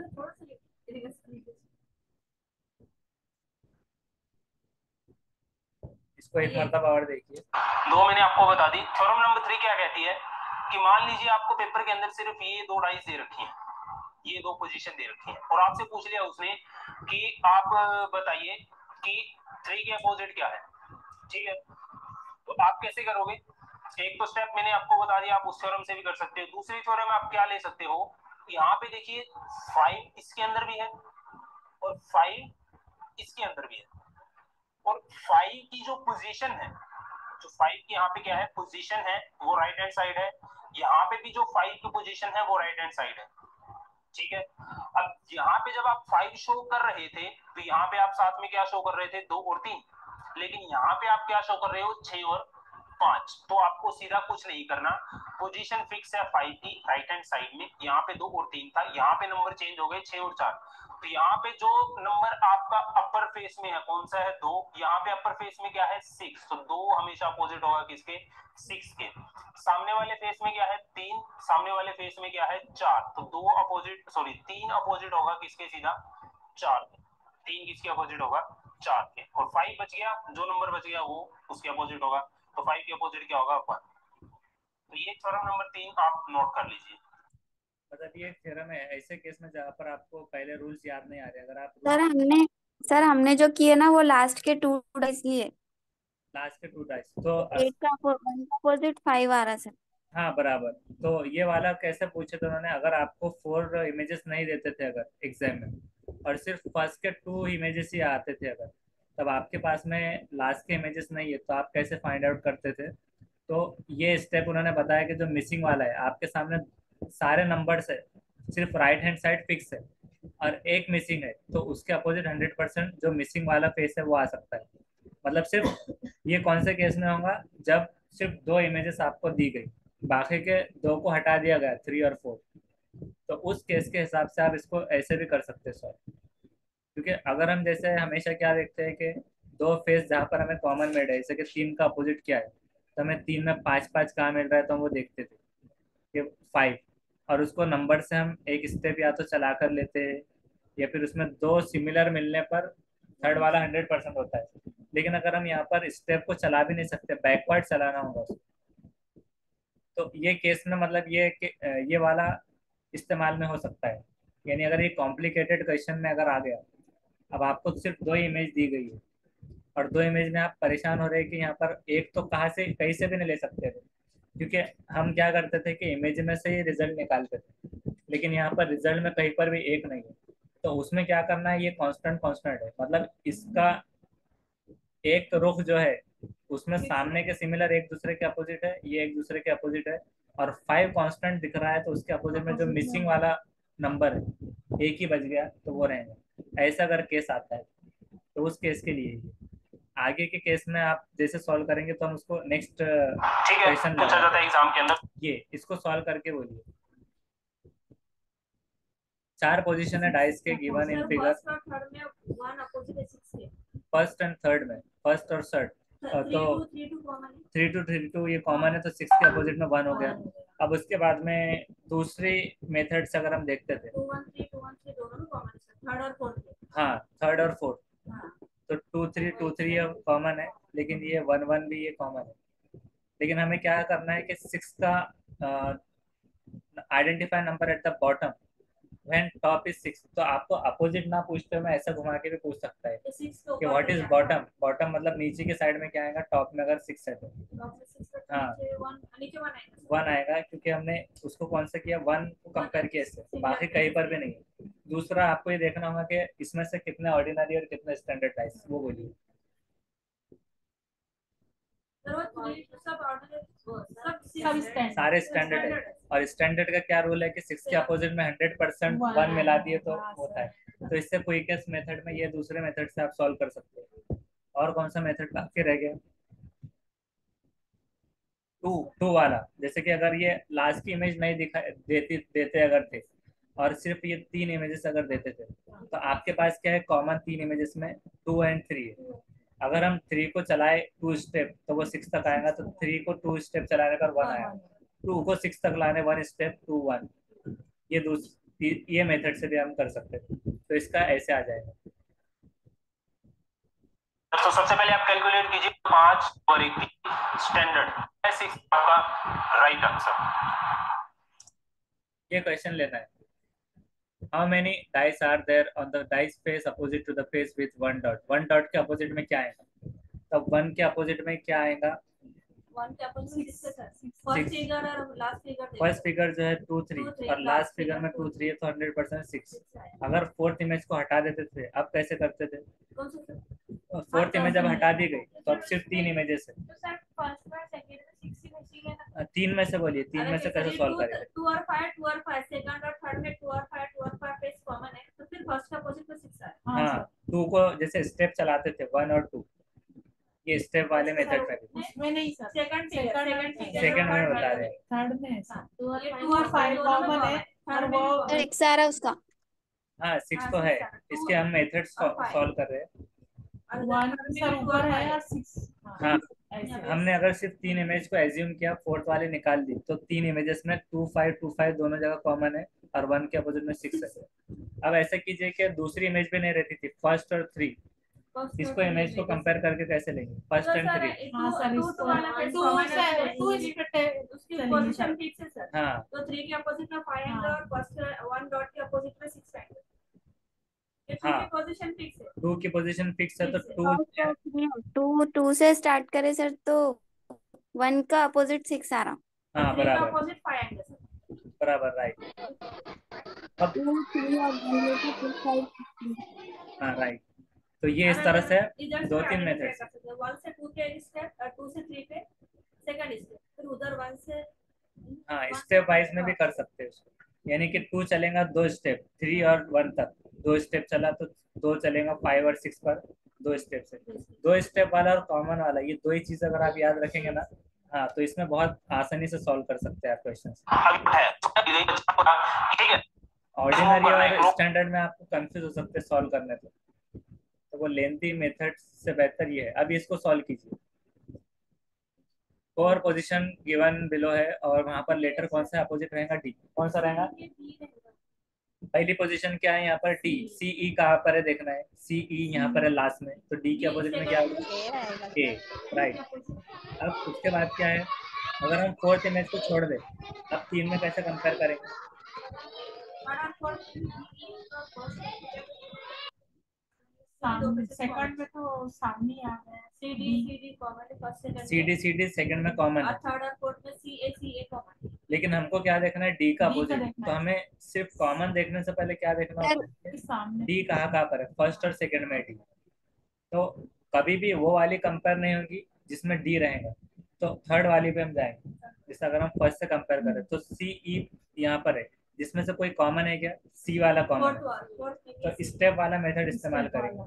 इसको एक मरतबा और देखिए। 2 मैंने आपको बता दी। थ्योरम नंबर 3 क्या कहती है कि मान लीजिए आपको पेपर के अंदर सिर्फ ये 2 डाइस दे रखी हैं, ये 2 पोजीशन दे रखी है, और आपसे पूछ लिया उसने कि आप बताइए कि 3 के अपोजिट क्या है, ठीक है, तो आप कैसे करोगे, एक तो स्टेप मैंने आपको बता दिया, आप उस थ्योरम से भी कर सकते हो। दूसरी थ्योरम आप क्या ले सकते हो, यहाँ पे देखिए 5 इसके अंदर भी है और 5 इसके अंदर भी है, और 5 की जो पोजीशन है, जो 5 की यहाँ पे क्या है पोजीशन है, वो राइट हैंड साइड है, यहाँ पे भी जो 5 की पोजीशन है वो राइट हैंड साइड है, ठीक है। अब यहाँ पे जब आप 5 शो कर रहे थे तो यहाँ पे आप साथ में क्या शो कर रहे थे, 2 और 3, लेकिन यहाँ पे आप क्या शो कर रहे हो 6 और 5, तो आपको सीधा कुछ नहीं करना, पोजीशन फिक्स है 5 की राइट हैंड साइड में, यहाँ पे 2 और 3 था, यहाँ पे नंबर चेंज हो गए 6 और 4, तो यहाँ पे जो नंबर आपका अपर फेस में है कौन सा है 2, यहाँ पे अपर फेस में क्या है 6, तो 2 हमेशा अपोजिट होगा किसके 6 के। सामने वाले फेस में क्या है 3, सामने वाले फेस में क्या है 4, तो 3 अपोजिट होगा किसके सीधा 4 के, 3 किसके अपोजिट होगा 4 के, और 5 बच गया, जो नंबर बच गया वो उसके अपोजिट होगा, तो 5 के अपोजिट क्या होगा 1। तो ये थ्योरम नंबर 3 आप नोट कर लीजिए। मतलब ये थ्योरम है ऐसे केस में जहाँ पर आपको पहले रूल्स याद नहीं आ रहे, अगर आप सर हमने जो किए ना वो लास्ट के 2 डाइस लिए, लास्ट के 2 डाइस तो 8 का 1 का अपोजिट 5 आ रहा सर। हाँ बराबर। तो ये वाला कैसे पूछे थे उन्होंने, अगर आपको 4 इमेजेस नहीं देते थे अगर एग्जाम में और सिर्फ फर्स्ट के 2 इमेजेस ही आते थे अगर, तब आपके पास में लास्ट के इमेजेस नहीं है तो आप कैसे फाइंड आउट करते थे। तो ये स्टेप उन्होंने बताया कि जो मिसिंग वाला है आपके सामने सारे नंबर्स है, सिर्फ राइट हैंड साइड फिक्स है और एक मिसिंग है, तो उसके अपोजिट 100% जो मिसिंग वाला फेस है वो आ सकता है। मतलब सिर्फ ये कौन से केस में होगा, जब सिर्फ 2 इमेजेस आपको दी गई, बाकी के 2 को हटा दिया गया 3 और 4, तो उस केस के हिसाब से आप इसको ऐसे भी कर सकते हैं सॉल्व। क्योंकि अगर हम जैसे हमेशा क्या देखते हैं कि 2 फेस जहाँ पर हमें कॉमन मिल रहा है, जैसे कि 3 का अपोजिट क्या है, तो हमें 3 में 5 5 कहाँ मिल रहा है, तो हम वो देखते थे कि 5, और उसको नंबर से हम एक स्टेप या तो चला कर लेते हैं या फिर उसमें 2 सिमिलर मिलने पर थर्ड वाला 100% होता है। लेकिन अगर हम यहाँ पर स्टेप को चला भी नहीं सकते, बैकवर्ड चलाना होगा उसको, तो ये केस में मतलब ये वाला इस्तेमाल में हो सकता है। यानी अगर ये कॉम्प्लिकेटेड क्वेश्चन में अगर आ गया, अब आपको सिर्फ 2 इमेज दी गई है और 2 इमेज में आप परेशान हो रहे हैं कि यहाँ पर एक तो कहाँ से कहीं से भी नहीं ले सकते थे, क्योंकि हम क्या करते थे कि इमेज में से ही रिजल्ट निकालते थे, लेकिन यहाँ पर रिजल्ट में कहीं पर भी एक नहीं है। तो उसमें क्या करना है, ये कांस्टेंट कांस्टेंट है, मतलब इसका एक रुख जो है उसमें सामने के सिमिलर एक दूसरे के अपोजिट है, ये एक दूसरे के अपोजिट है, और 5 कांस्टेंट दिख रहा है तो उसके अपोजिट में जो मिसिंग वाला नंबर है एक ही बच गया तो वो रहेगा। ऐसा अगर केस आता है तो उस केस के लिए आगे के केस में आप जैसे सॉल्व करेंगे तो हम उसको नेक्स्ट ठीक है, क्वेश्चन पूछा जाता है एग्जाम के अंदर। ये इसको सॉल्व करके बोलिए। 4 पोजीशन है डाइस के गिवन इन फिगर, फर्स्ट और थर्ड में 1 अपोजिट है 6 के, फर्स्ट एंड थर्ड में, फर्स्ट और थर्ड तो 3 2 कॉमन है, 3 2 3 2 ये कॉमन है, तो 6 के अपोजिट में 1 हो गया। अब उसके बाद में दूसरी मेथड से अगर हम देखते थे 2 1 3 2 1 3 दोनों कॉमन है, थर्ड और फोर्थ। हाँ थर्ड और फोर्थ, हाँ तो 2 3 2 3 कॉमन है, लेकिन ये 1 1 भी ये कॉमन है। लेकिन हमें क्या करना है कि 6 का identify number at the bottom when top is 6, तो आपको अपोजिट ना पूछते हुए मैं ऐसा घुमा के भी पूछ सकता है तो 6 के कि ऊपर व्हाट इज बॉटम, बॉटम मतलब नीचे के साइड में क्या आएगा, टॉप में अगर 6 है तो टॉप में 6 हाँ नीचे 1 आएगा, 1 आएगा, क्योंकि हमने उसको कौन सा किया 1 को कंपेयर किया इससे, बाकी कहीं पर भी नहीं है। दूसरा आपको ये देखना होगा कि इसमें से कितने ऑर्डिनरी और कितने स्टैंडर्ड टाइप्स, वो बोलिए। सब सारे स्टैंडर्ड है, और स्टैंडर्ड का क्या रूल है कि 6 के अपोजिट में 100% 1 मिला दिए तो होता है। तो इससे क्विकेस्ट मेथड में ये दूसरे मेथड से आप सॉल्व कर सकते हो। और कौन सा मेथड बाकी रह गया, 2 वाला, जैसे कि अगर ये लास्ट की इमेज नहीं देते अगर थे और सिर्फ ये 3 इमेजेस अगर देते थे, तो आपके पास क्या है कॉमन 3 इमेजेस में 2 एंड 3 है। अगर हम 3 को चलाए 2 स्टेप तो वो 6 तक आएगा, तो 3 को 2 स्टेप चलाने पर 1 आएगा, 2 को 6 तक लाने 1 स्टेप 2 1, ये मेथड से भी हम कर सकते हैं, तो इसका ऐसे आ जाएगा। तो सबसे पहले आप कैलकुलेट कीजिए 5 और 1 स्टैंडर्ड 6 आपका राइट आंसर। ये क्वेश्चन लेना है, how many dice are there on the dice face opposite to the face with 1 dot, 1 dot के अपोजिट में क्या आएगा, तब 1 के अपोजिट में क्या आएगा, 1 के अपोजिट 6 है, फर्स्ट फिगर और लास्ट फिगर फर्स्ट फिगर जो है 2 3 और लास्ट फिगर में 2 3 है, तो 100% 6। अगर फोर्थ इमेज को हटा देते थे अब कैसे करते थे, कौन सा फोर्थ इमेज जब हटा दी गई तो अब सिर्फ 3 इमेजेस है, तो सर फर्स्ट में सेकंड में 6 ही बची है ना, 3 में से बोलिए, 3 में से कैसे सॉल्व करेंगे, 2 और 5 सेकंड और थर्ड में 2 और 5 फेस कॉमन है, तो फिर फर्स्ट का अपोजिट में 6 है। हाँ 2 को जैसे स्टेप चलाते थे 1 और 2, ये स्टेप वाले मेथड में भी उसमें नहीं सर, सेकंड सेकंड में बता रहे हैं। थर्ड में है सर। ये 2 और 5 कॉमन है और वो सर 6 आ रहा है उसका। हाँ 6 तो है, इसके हम मेथड सॉल्व कर रहे हैं। 1 सर ऊपर है और 6 हाँ हमने अगर सिर्फ 3 इमेज को एज्यूम किया, फोर्थ वाले निकाल दी, तो 3 इमेजेस में 2 5 2 5 दोनों जगह कॉमन है और 1 के अपोजिट में 6 है। अब ऐसा कीजिए कि दूसरी इमेज भी नहीं रहती थी, फर्स्ट और 3, इसको इमेज को कंपेयर करके कैसे लेंगे, फर्स्ट एंड 3। हाँ सर, टू वाला टू उसकी पोजीशन फिक्स है सर। हाँ तो 3 के अपोजिट में 5 आएंगे और फर्स्ट 1 डॉट के अपोजिट में 6 आएंगे। ये 2 की पोजीशन फिक्स है। 2 की पोजीशन फिक्स है, तो 2 2 से स्टार्ट करे सर, तो 1 का अपोजिट 6 आ रहा। हाँ 3 का बराबर अपोजिट 5 आएंगे सर। बराबर राइट। अब 2 3 और 1 लेके फिर 5 6। हाँ राइट, तो ये इस तरह से इधर 2-3 मेथड। 1 से 2 के स्टेप, 2 से 3 पे सेकंड स्टेप, फिर उधर 1 से हाँ स्टेप वाइज में भी कर सकते हैं उसको, यानी कि 2 चलेगा 2 स्टेप, 3 और 1 तक 2 स्टेप चला, तो 2 चलेगा 5 और 6 पर 2 स्टेप से। 2 स्टेप वाला और कॉमन वाला, ये 2 ही चीज अगर आप याद रखेंगे ना, हाँ तो इसमें बहुत आसानी से सॉल्व कर सकते हैं आप क्वेश्चन। ऑर्डिनरी और स्टैंडर्ड में आपको कंफ्यूज हो सकते हैं सॉल्व करने पे, तो वो लेंथी मेथड से बेहतर ये है। अब इसको सॉल्व कीजिए। फोर पोजीशन गिवन बिलो है और वहां पर लेटर कौन सा अपोजिट रहेगा, डी। कौन सा रहेगा? पहली पोजीशन क्या है यहाँ पर, डी। सी ई कहाँ पर है देखना है, सी ई यहाँ पर है लास्ट में, तो डी के अपोजिट में क्या होगा, ए। राइट। अब उसके बाद क्या है, अगर हम फोर्थ इमेज को छोड़ दे, अब 3 में कैसे कंपेयर करेंगे? सेकंड में तो सामने आ गया। सीडी कॉमन है फर्स्ट सेकंड। सीडी सेकंड में कॉमन है, थर्ड और फोर्थ में सी ए कॉमन। लेकिन हमको क्या देखना है, डी का डी का अपोजिट। देखना तो है। हमें सिर्फ कॉमन देखने से पहले क्या देखना होता है, सामने डी कहाँ कहाँ पर है, फर्स्ट और सेकंड में डी। तो कभी भी वो वाली कंपेयर नहीं होगी जिसमें डी रहेगा, तो थर्ड वाली पे हम जाएंगे। जैसे अगर हम फर्स्ट से कंपेयर करें तो सी ई यहाँ पर है, जिसमें से कोई कॉमन है क्या, सी वाला कॉमन है, तो स्टेप वाला मेथड इस्तेमाल करेंगे।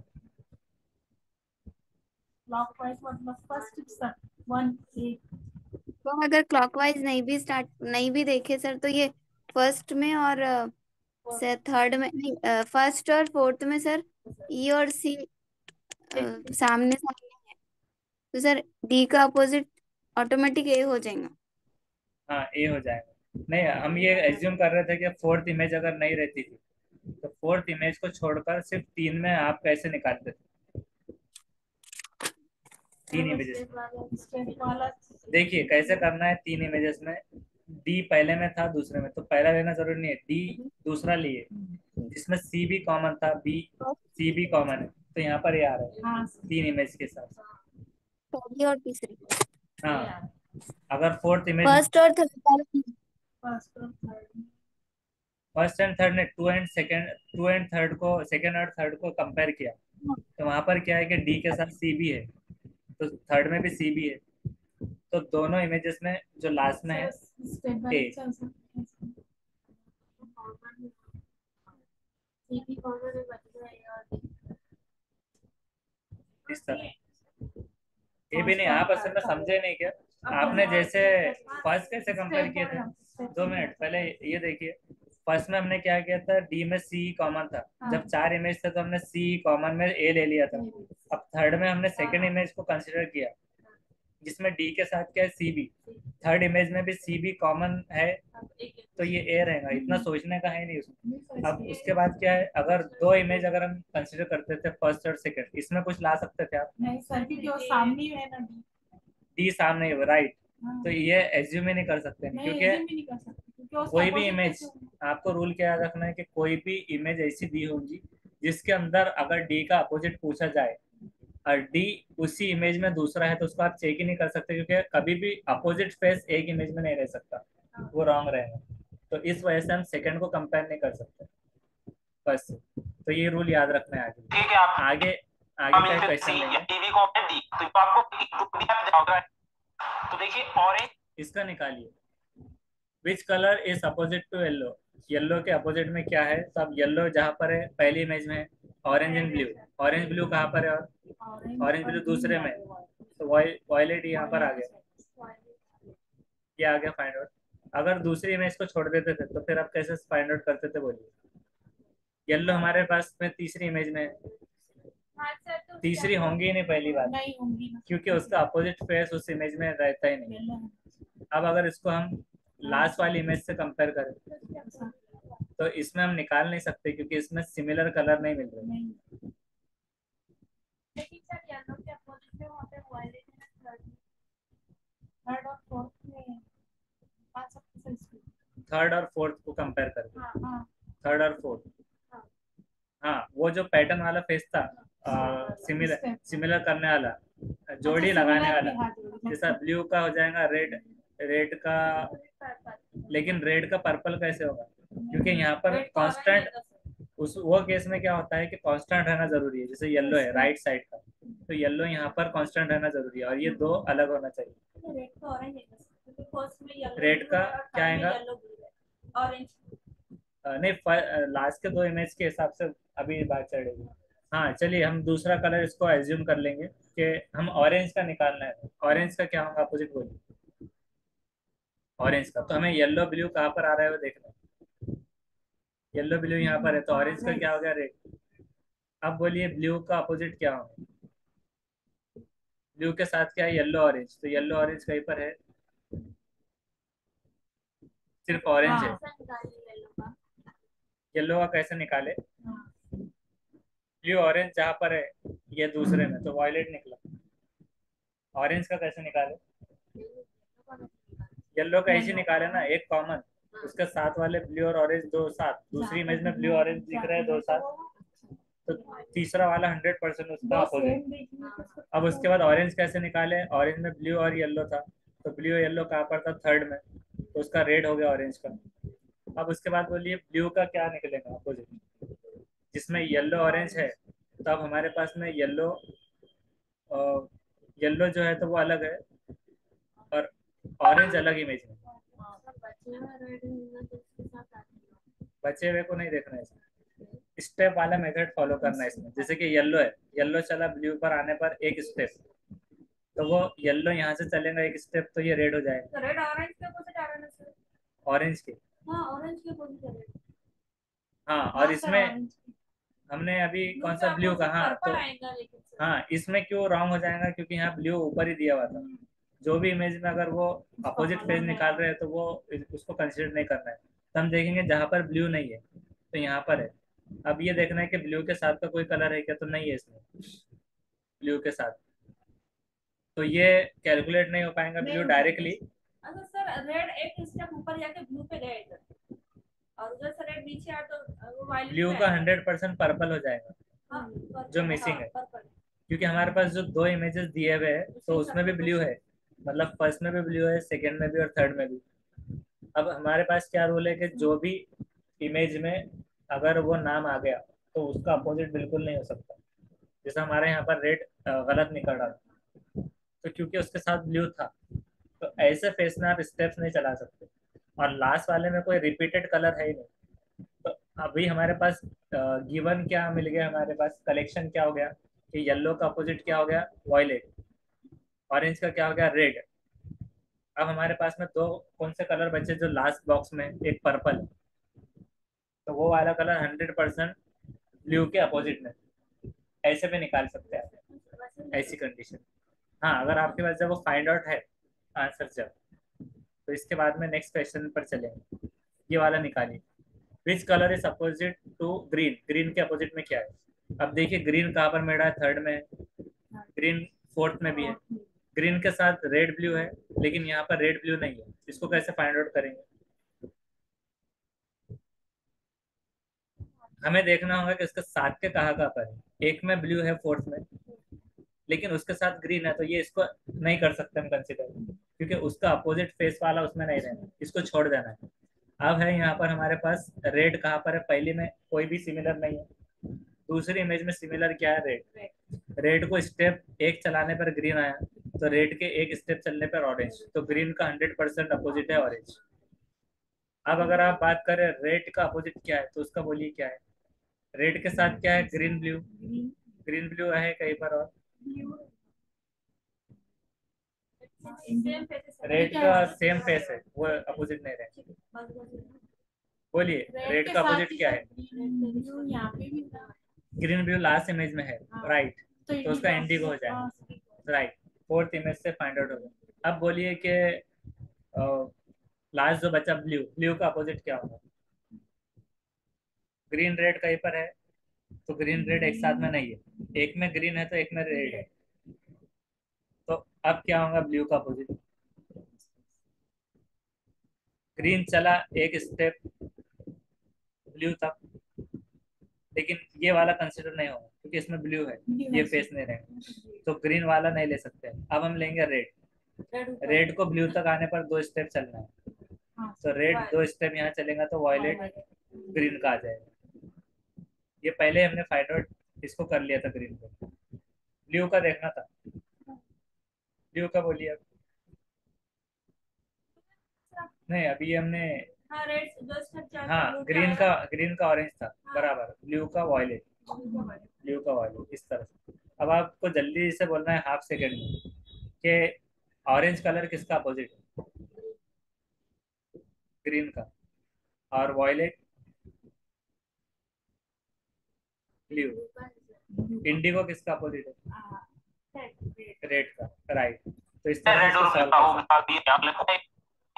क्लॉकवाइज मतलब फर्स्ट 1 8। तो अगर क्लॉकवाइज नहीं भी देखे सर, तो ये फर्स्ट में और थर्ड में नहीं, फर्स्ट और फोर्थ में सर ई और सी सामने सामने है, तो सर डी का अपोजिट ऑटोमेटिक ए हो जाएगा। हाँ ए हो जाएगा। नहीं हम ये एज्यूम कर रहे थे कि फोर्थ इमेज अगर नहीं रहती थी, तो फोर्थ इमेज को छोड़कर सिर्फ 3 में आप कैसे निकालते थे, 3 इमेजेस। देखिए कैसे करना है, 3 इमेजेस में डी पहले में था, दूसरे में, तो पहला लेना जरूरी नहीं है, डी दूसरा लिए, जिसमें सी भी कॉमन था, बी सी भी कॉमन है, तो यहाँ पर ये आ रहा है 3 इमेज के साथ। पहली और तीसरी। हाँ अगर फोर्थ इमेज फर्स्ट और थर्ड। फर्स्ट एंड थर्ड ने 2 एंड थर्ड को, सेकंड और थर्ड को कंपेयर किया, तो वहां पर क्या है कि डी के साथ सी भी है, तो थर्ड में भी सी भी है, तो दोनों इमेजेस में जो लास्ट में है ए। इस तरह ये भी नहीं, आप असल में समझे नहीं क्या, आपने जैसे फर्स्ट कैसे कंपेयर किए थे, 2 मिनट पहले ये देखिए। फर्स्ट में हमने क्या किया था, डी में सी कॉमन था, जब 4 इमेज थे तो हमने सी कॉमन में ए ले लिया था। अब थर्ड में हमने सेकंड इमेज को कंसिडर किया, जिसमें डी के साथ क्या है, सी बी। थर्ड इमेज में भी सी बी कॉमन है, तो ये ए रहेगा, इतना सोचने का है नहीं उसमें। अब उसके बाद क्या है, अगर 2 इमेज अगर हम कंसिडर करते थे फर्स्ट और सेकंड, इसमें कुछ ला सकते थे आप? नहीं सर, क्योंकि वो सामने है ना डी सामने है, राइट। तो ये एज्यूम ही नहीं कर सकते, क्योंकि कोई भी इमेज, आपको रूल क्या याद रखना है कि कोई भी इमेज ऐसी दी होगी जिसके अंदर अगर डी का अपोजिट पूछा जाए और डी उसी इमेज में दूसरा है, तो उसको आप चेक ही नहीं कर सकते, क्योंकि कभी भी अपोजिट फेस एक इमेज में नहीं रह सकता, वो रॉन्ग रहेगा। तो इस वजह से हम सेकंड को कंपेयर नहीं कर सकते बस। तो ये रूल याद रखना है। ठीक है, आप आगे आगे का क्वेश्चन लेंगे, टीवी को डी, तो आपको तो देखिए ऑरेंज, इसका निकालिए। Which colour is opposite to yellow, yellow के अपोजिट में क्या है, तो अब येलो जहाँ पर है पहली इमेज में, orange and blue. Orange blue कहाँ पर है, और ऑरेंज ब्लू दूसरे में, तो वॉयलेट यहाँ पर आ गया, ये आ गया फाइंड आउट। अगर दूसरी इमेज को छोड़ देते थे तो फिर आप कैसे फाइंड आउट करते थे बोलिए? येलो हमारे पास में तीसरी इमेज में है, हाँ सर, तो तीसरी होंगी ही नहीं पहली बात, नहीं होंगी ना। क्योंकि उसका अपोजिट फेस उस इमेज में रहता ही नहीं। अब अगर इसको हम लास्ट वाली इमेज से कंपेयर करें तो इसमें हम निकाल नहीं सकते, क्योंकि इसमें सिमिलर कलर नहीं मिल रहे। लेकिन सर येलो के अपोजिट में वहाँ पे वायलेट है ना, थर्ड और फोर्थ में आ सकते हैं इसको। थर्ड और फोर्थ को कंपेयर करके, हाँ हाँ थर्ड और फोर्थ, हाँ वो जो पैटर्न वाला फेस था, सिमिलर सिमिलर करने वाला, जोड़ी लगाने वाला, जैसा ब्लू का हो जाएगा रेड, रेड का, लेकिन रेड का पर्पल कैसे होगा? क्योंकि यहाँ पर कांस्टेंट, उस वो केस में क्या होता है कि कांस्टेंट रहना जरूरी है। जैसे येलो है राइट साइड का, तो येलो यहाँ पर कांस्टेंट रहना जरूरी है, और ये दो अलग होना चाहिए। रेड का ऑरेंज है, क्योंकि फर्स्ट में येलो, रेड का क्या आएगा? ऑरेंज। नहीं, लास्ट के दो इमेज के हिसाब से अभी बात चलेगी। हाँ चलिए, हम दूसरा कलर इसको एज्यूम कर लेंगे कि हम ऑरेंज का निकालना है। ऑरेंज का क्या होगा अपोजिट बोलिए? ऑरेंज का तो हमें येलो ब्लू कहाँ पर आ रहा है वो देखना है। येलो ब्लू यहाँ पर है, तो ऑरेंज का क्या हो गया? रेड। अब बोलिए ब्लू का अपोजिट क्या होगा? ब्लू के साथ क्या है? Yellow orange. तो येलो ऑरेंज कहीं पर है? सिर्फ ऑरेंज है। येलो का कैसे निकाले? ब्लू ऑरेंज जहाँ पर है ये दूसरे में, तो वॉयलेट निकला। ऑरेंज का कैसे निकाले? येलो का ऐसे निकाले ना, एक कॉमन, उसके साथ वाले ब्लू और ऑरेंज दो साथ, दूसरी इमेज में ब्लू ऑरेंज दिख रहे हैं दो साथ, तो तीसरा वाला 100% उसका अपोजिट। अब उसके बाद ऑरेंज कैसे निकाले? ऑरेंज में ब्लू और येलो था, तो ब्लू येलो कहाँ पर था? थर्ड में, तो उसका रेड हो गया ऑरेंज का। अब उसके बाद बोलिए ब्लू का क्या निकलेगा अपोजिट? जिसमें येलो ऑरेंज है, तो अब हमारे पास में येलो, येलो जो है तो वो अलग है और ऑरेंज अलग इमेज में। बचे हुए को नहीं देखना है इसमें, स्टेप वाला मेथड फॉलो करना है इसमें। जैसे कि येलो है, येलो चला ब्लू पर आने पर एक स्टेप, तो वो येलो यहाँ से चलेगा एक स्टेप, तो ये रेड हो जाएगा। रेड ऑरेंज के अपोजिट आ रहा है ना सर? ऑरेंज के, हाँ ऑरेंज के अपोजिट है रेड। हाँ, और इसमें हमने अभी कौन सा ब्लू का, हाँ तो आएगा लेकिन सर। हाँ, इसमें क्यों रॉन्ग हो जाएगा? क्योंकि यहाँ ब्लू ऊपर ही दिया हुआ था। जो भी इमेज में अगर वो अपोजिट फेज निकाल रहे हैं तो वो उसको कंसिडर नहीं करना है। तो हम देखेंगे जहाँ पर ब्लू नहीं है तो यहाँ पर है। अब ये देखना है कि ब्लू के साथ का कोई कलर है क्या, तो नहीं है इसमें ब्लू के साथ, तो ये कैलकुलेट नहीं हो पाएगा ब्लू डायरेक्टली। अच्छा सर, रेड एक स्टेप ऊपर जाके ब्लू पे गए इधर, और उधर से रेड नीचे आ तो वो वायलेट ब्लू का 100% पर्पल हो जाएगा, हाँ, जो मिसिंग हाँ, है। पर्पल। क्योंकि हमारे पास जो दो इमेजेस दिए हुए हैं तो उसमें भी ब्लू है, मतलब फर्स्ट में भी ब्लू है, सेकंड में भी और थर्ड में भी। अब हमारे पास क्या रूल है कि जो भी इमेज में अगर वो नाम आ गया तो उसका अपोजिट बिल्कुल नहीं हो सकता। जैसे हमारे यहाँ पर रेड गलत निकल रहा था, तो क्योंकि उसके साथ ब्लू था, तो ऐसे फेस में आप स्टेप्स नहीं चला सकते। और लास्ट वाले में कोई रिपीटेड कलर है ही नहीं, तो अभी हमारे पास गिवन क्या मिल गया? हमारे पास कलेक्शन क्या हो गया कि येलो का अपोजिट क्या हो गया? वॉयलेट। ऑरेंज का क्या हो गया? रेड। अब हमारे पास में दो कौन से कलर बचे जो लास्ट बॉक्स में? एक पर्पल, तो वो वाला कलर 100% ब्लू के अपोजिट में, ऐसे भी निकाल सकते हैं आप, ऐसी कंडीशन। हाँ, अगर आपके पास जब वो फाइंड आउट है आंसर जब, तो इसके बाद में नेक्स्ट क्वेश्चन पर चलेंगे। ये वाला निकालिए, which colour is opposite to green? Green के अपोजिट में क्या है? अब देखिए ग्रीन कहाँ पर मिल रहा है? थर्ड में है, ग्रीन फोर्थ में भी है। ग्रीन के साथ रेड ब्लू है, लेकिन यहाँ पर रेड ब्लू नहीं है, इसको कैसे फाइंड आउट करेंगे? हमें देखना होगा कि उसके साथ के कहाँ पर है। एक में ब्लू है फोर्थ में, लेकिन उसके साथ ग्रीन है, तो ये इसको नहीं कर सकते हम कंसिडर, क्योंकि उसका अपोजिट फेस वाला उसमें नहीं रहना, इसको छोड़ देना है। अब है यहाँ पर हमारे पास रेड कहाँ पर है? पहली में कोई भी सिमिलर नहीं है, दूसरी इमेज में सिमिलर क्या है? रेड। रेड को स्टेप एक चलाने पर ग्रीन आया, तो रेड के एक स्टेप चलने पर ऑरेंज, तो ग्रीन का 100% अपोजिट है ऑरेंज। अब अगर आप बात करें रेड का अपोजिट क्या है, तो उसका बोलिए क्या है? रेड के साथ क्या है? Green blue. ग्रीन ब्लू है कहीं पर और सेम फेसेस है। रेड का सेम फेस है, वो अपोजिट नहीं रहे। बोलिए रेड का अपोजिट क्या है? यहाँ पे भी था। ग्रीन ब्लू लास्ट इमेज में है, राइट, तो उसका इंडिगो हो जाएगा, राइट। फोर्थ इमेज से फाइंड आउट होगा। अब बोलिए कि लास्ट जो बचा ब्लू, ब्लू का अपोजिट क्या होगा? ग्रीन रेड कहीं पर है, तो ग्रीन रेड एक साथ में नहीं है, एक में ग्रीन है तो एक में रेड है, तो अब क्या होगा ब्लू का अपोजिट? ग्रीन चला एक स्टेप ब्लू तक, लेकिन ये वाला कंसिडर नहीं होगा क्योंकि इसमें ब्लू है, ये फेस नहीं रहेगा, तो ग्रीन वाला नहीं ले सकते। अब हम लेंगे रेड। रेड को ब्लू तक आने पर 2 स्टेप चलना है, तो रेड 2 स्टेप यहाँ चलेगा तो वॉयलेट ग्रीन का आ जाएगा। ये पहले हमने फाइंड आउट इसको कर लिया था ग्रीन को, ब्लू का देखना था। ब्लू का बोलिए अब। नहीं अभी हमने, हाँ रेड जस्ट हाँ ग्रीन का ऑरेंज था, बराबर, ब्लू का वॉयलेट, ब्लू का वॉयलेट, इस तरह से। अब आपको जल्दी से बोलना है हाफ सेकेंड में कि ऑरेंज कलर किसका अपोजिट है? ग्रीन का। और वॉयलेट? ब्लू। इंडिगो किसका अपोजिट है? रेड का, राइट। तो इस तरह से रेड इसको और सॉल्व ब्लू कर सकते का भी लगता है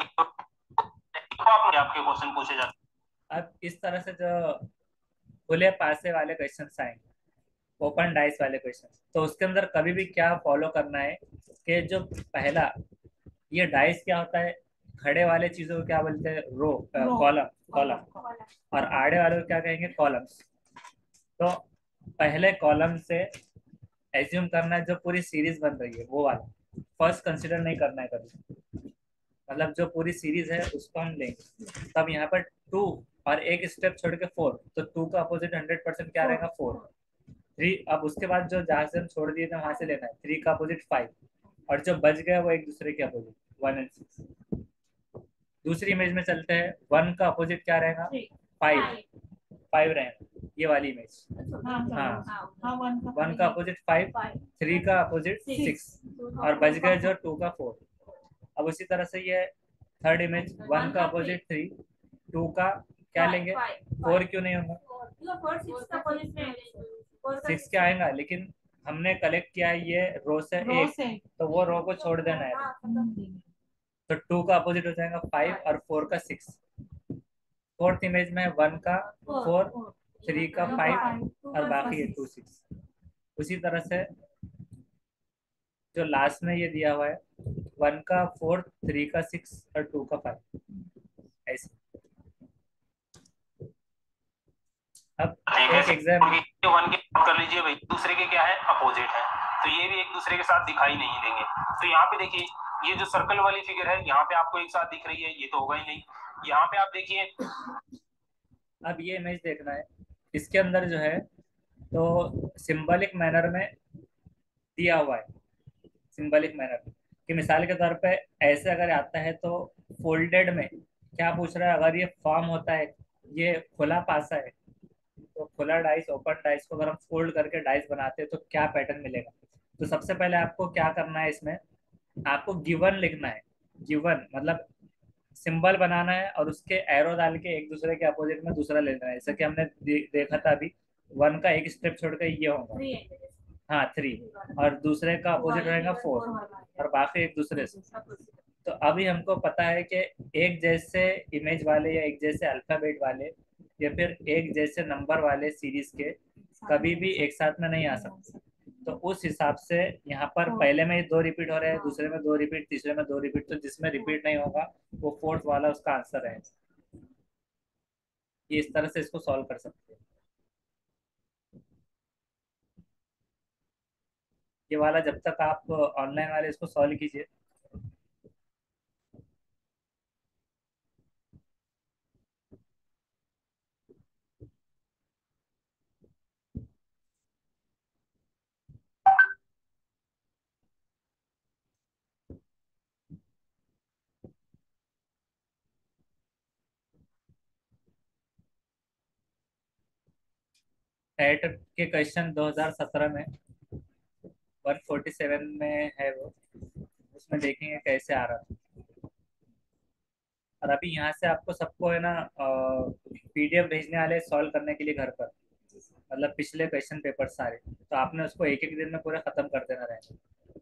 आपके क्वेश्चन पूछे जाते हैं। अब इस तरह से जो खुले पासे वाले क्वेश्चन आएंगे, ओपन डाइस वाले क्वेश्चन, तो उसके अंदर कभी भी क्या फॉलो करना है कि जो पहला, ये डाइस क्या होता है, खड़े वाले चीजों को क्या बोलते हैं? Row, column, column. और आड़े वाले को क्या कहेंगे? कॉलम्स। तो पहले कॉलम से एज्यूम करना है जो पूरी सीरीज बन रही है वो वाला, फर्स्ट कंसिडर नहीं करना है कभी, मतलब जो पूरी सीरीज है उसको हम लेंगे। तब यहाँ पर 2 और एक स्टेप छोड़ के 4, तो 2 का अपोजिट 100% क्या रहेगा? 4। 3, अब उसके बाद जो जहां से हम छोड़ दिए थे वहां से लेना है, 3 का अपोजिट 5, और जो बच गया वो एक दूसरे के अपोजिट 1 एंड 6। दूसरी इमेज में चलते हैं, 1 का अपोजिट क्या रहेगा? 5, 5 रहेगा ये वाली इमेज। हाँ, 1 का अपोजिट 5, 3 का अपोजिट 6, और बच गए जो 2 का 4। अब उसी तरह से ये थर्ड इमेज, 1 का अपोजिट 3, 2 का क्या लेंगे? 4 क्यों नहीं होगा? 6 क्या आएगा, लेकिन हमने कलेक्ट किया है ये रो से एक, तो वो रो को छोड़ देना है, तो 2 का अपोजिट हो जाएगा 5 और 4 का 6। फोर्थ इमेज में 1 का 4, 3 का 5 और बाकी 2 6। उसी तरह से जो लास्ट में ये दिया हुआ है, 1 का 4, 3 का 6 और 2 का 5, ऐसे। अब एक एग्जाम, वन के कर लीजिए भाई, दूसरे के क्या है? अपोजिट है, तो ये भी एक दूसरे के साथ दिखाई नहीं देंगे। तो यहाँ पे देखिए, ये जो सर्कल वाली फिगर है यहाँ पे आपको एक साथ दिख रही है, ये तो होगा ही नहीं। यहाँ पे आप देखिए, अब ये इमेज देखना है, इसके अंदर जो है तो सिंबॉलिक मैनर में दिया हुआ है, सिंबॉलिक मैनर कि मिसाल के तौर पे ऐसे अगर आता है तो फोल्डेड में क्या पूछ रहा है, अगर ये फॉर्म होता है, ये खुला पासा है, तो खुला डाइस, ओपन डाइस को अगर हम फोल्ड करके डाइस बनाते हैं तो क्या पैटर्न मिलेगा? तो सबसे पहले आपको क्या करना है, इसमें आपको गिवन लिखना है। गिवन मतलब सिंबल बनाना है और उसके एरो डाल के एक दूसरे के अपोजिट में दूसरा लेना है, जैसे कि हमने देखा था अभी, 1 का एक स्टेप छोड़ के ये होगा, हाँ 3, और दूसरे का अपोजिट रहेगा 4, और बाकी एक दूसरे से। तो अभी हमको पता है कि एक जैसे इमेज वाले या एक जैसे अल्फाबेट वाले या फिर एक जैसे नंबर वाले सीरीज के कभी भी एक साथ में नहीं आ सकते। तो उस हिसाब से यहाँ पर पहले में 2 रिपीट हो रहे हैं, दूसरे में 2 रिपीट, तीसरे में 2 रिपीट, तो जिसमें रिपीट नहीं होगा वो फोर्थ वाला उसका आंसर है। ये इस तरह से इसको सॉल्व कर सकते हैं। ये वाला जब तक आप ऑनलाइन वाले इसको सॉल्व कीजिए, एट के क्वेश्चन 2017 में 147 में है वो, उसमें देखेंगे कैसे आ रहा था। और अभी यहाँ से आपको सबको है ना पीडीएफ भेजने वाले सॉल्व करने के लिए घर पर, मतलब पिछले क्वेश्चन पेपर सारे, तो आपने उसको एक एक दिन में पूरा खत्म कर देना रहेगा।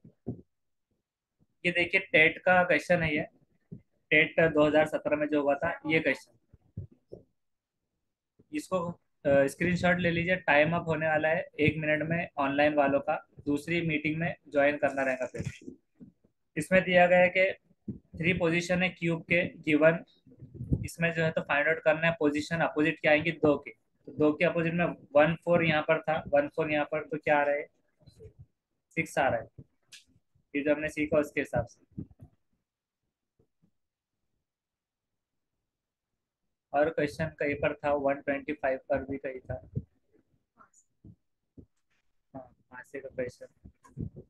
ये देखिए टेट का क्वेश्चन है ये, टेट 2017 में जो हुआ था ये क्वेश्चन, इसको स्क्रीनशॉट ले लीजिए। टाइम अप होने वाला है 1 मिनट में ऑनलाइन वालों का, दूसरी मीटिंग में ज्वाइन करना रहेगा फिर। इसमें दिया गया है कि 3 पोजीशन है क्यूब के गिवन, इसमें जो है तो फाइंड आउट करना है पोजीशन अपोजिट क्या आएंगी 2 के, तो 2 के अपोजिट में 1 4 यहाँ पर था, 1 4 यहाँ पर, तो क्या आ रहा है 6 आ रहा है। ये जो हमने सीखा उसके हिसाब से। और क्वेश्चन कहीं पर था 125 पर भी कहीं था। हाँ, यहाँ से का क्वेश्चन